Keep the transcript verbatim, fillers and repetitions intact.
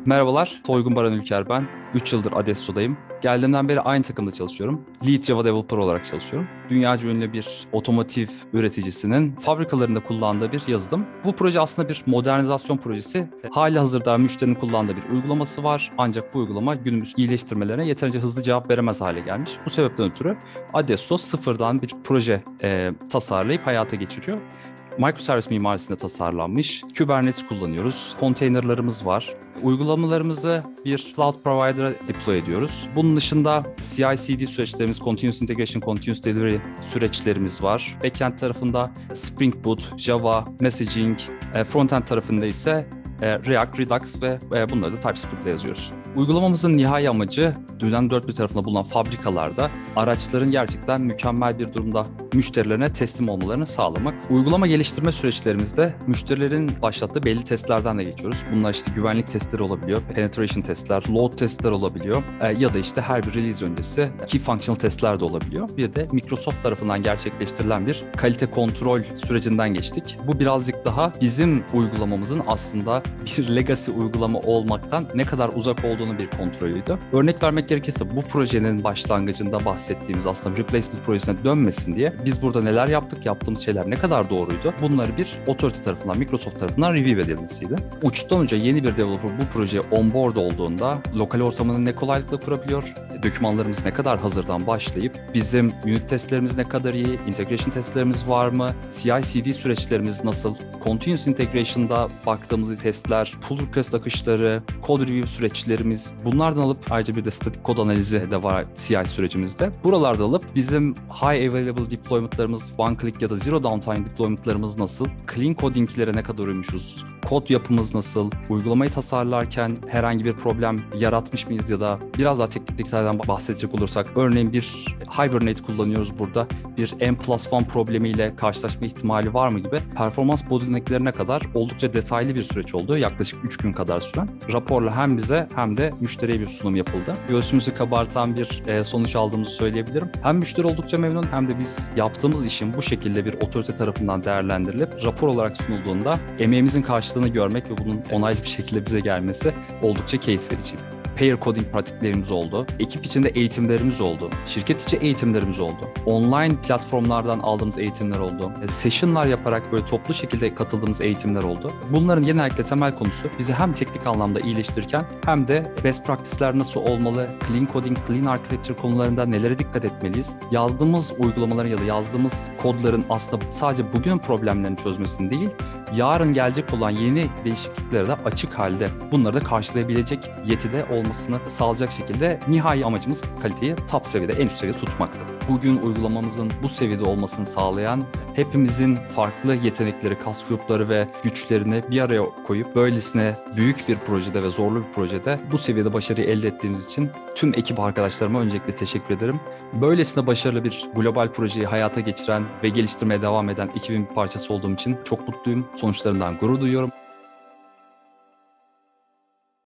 Merhabalar, Toygun Baran Ülker ben. üç yıldır adesso'dayım. Geldiğimden beri aynı takımda çalışıyorum. Lead Java Developer olarak çalışıyorum. Dünyaca ünlü bir otomotiv üreticisinin fabrikalarında kullandığı bir yazılım. Bu proje aslında bir modernizasyon projesi. Hali hazırda müşterinin kullandığı bir uygulaması var. Ancak bu uygulama günümüz iyileştirmelerine yeterince hızlı cevap veremez hale gelmiş. Bu sebepten ötürü adesso sıfırdan bir proje e, tasarlayıp hayata geçiriyor. Microservices mimarisinde tasarlanmış. Kubernetes kullanıyoruz. Konteynerlarımız var. Uygulamalarımızı bir cloud provider'a deploy ediyoruz. Bunun dışında C I C D süreçlerimiz, Continuous Integration, Continuous Delivery süreçlerimiz var. Backend tarafında Spring Boot, Java, Messaging, frontend tarafında ise React, Redux ve bunları da TypeScript ile yazıyoruz. Uygulamamızın nihai amacı dünyanın dört bir tarafında bulunan fabrikalarda araçların gerçekten mükemmel bir durumda müşterilerine teslim olmalarını sağlamak. Uygulama geliştirme süreçlerimizde müşterilerin başlattığı belli testlerden de geçiyoruz. Bunlar işte güvenlik testleri olabiliyor, penetration testler, load testler olabiliyor ya da işte her bir release öncesi key functional testler de olabiliyor. Bir de Microsoft tarafından gerçekleştirilen bir kalite kontrol sürecinden geçtik. Bu birazcık daha bizim uygulamamızın aslında bir legacy uygulama olmaktan ne kadar uzak olduğunu bir kontrolüydü. Örnek vermek gerekirse bu projenin başlangıcında bahsettiğimiz aslında replacement projesine dönmesin diye biz burada neler yaptık, yaptığımız şeyler ne kadar doğruydu? Bunları bir authority tarafından, Microsoft tarafından review edilmesiydi. Uçtan uca yeni bir developer bu projeye onboard olduğunda lokal ortamını ne kolaylıkla kurabiliyor, dokümanlarımız ne kadar hazırdan başlayıp bizim unit testlerimiz ne kadar iyi, integration testlerimiz var mı, C I C D süreçlerimiz nasıl, continuous integration'da baktığımız testler, pull request akışları, code review süreçlerimiz, bunlardan alıp ayrıca bir de statik kod analizi de var C I sürecimizde. Buralarda alıp bizim high available deployment'larımız, one click ya da zero downtime deployment'larımız nasıl, clean coding'lere ne kadar uymuşuz, kod yapımız nasıl, uygulamayı tasarlarken herhangi bir problem yaratmış mıyız ya da biraz daha teknik detaylardan bahsedecek olursak, örneğin bir Hibernate kullanıyoruz burada, bir N plus bir problemiyle karşılaşma ihtimali var mı gibi performans bottleneck'lerine kadar oldukça detaylı bir süreç oldu. Yaklaşık üç gün kadar süren. Raporla hem bize hem de müşteriye bir sunum yapıldı. Göğsümüzü kabartan bir sonuç aldığımızı söyleyebilirim. Hem müşteri oldukça memnun hem de biz yaptığımız işin bu şekilde bir otorite tarafından değerlendirilip rapor olarak sunulduğunda emeğimizin karşılığını görmek ve bunun onaylı bir şekilde bize gelmesi oldukça keyif verici. Pair coding pratiklerimiz oldu. Ekip içinde eğitimlerimiz oldu. Şirket içi eğitimlerimiz oldu. Online platformlardan aldığımız eğitimler oldu. Session'lar yaparak böyle toplu şekilde katıldığımız eğitimler oldu. Bunların genellikle temel konusu bizi hem teknik anlamda iyileştirirken hem de best practice'ler nasıl olmalı, clean coding, clean architecture konularında nelere dikkat etmeliyiz, yazdığımız uygulamaların ya da yazdığımız kodların aslında sadece bugünün problemlerini çözmesini değil, yarın gelecek olan yeni değişikliklere de açık halde bunları da karşılayabilecek yetide olmasını sağlayacak şekilde nihai amacımız kaliteyi top seviyede, en üst seviyede tutmaktı. Bugün uygulamamızın bu seviyede olmasını sağlayan hepimizin farklı yetenekleri, kas grupları ve güçlerini bir araya koyup böylesine büyük bir projede ve zorlu bir projede bu seviyede başarıyı elde ettiğimiz için tüm ekip arkadaşlarıma öncelikle teşekkür ederim. Böylesine başarılı bir global projeyi hayata geçiren ve geliştirmeye devam eden ekibin bir parçası olduğum için çok mutluyum. Sonuçlarından gurur duyuyorum.